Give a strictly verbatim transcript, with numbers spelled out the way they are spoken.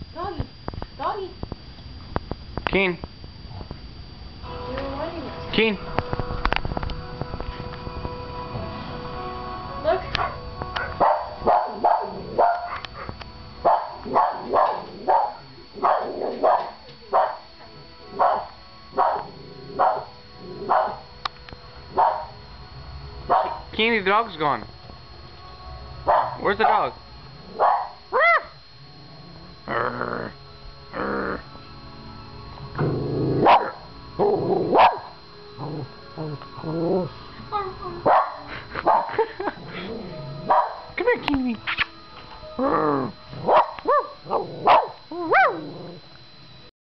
Doggy. Doggy. Keane. You're whining us. Keane. Look. Keane, the dog's gone. Where's the dog? Arr. Arr.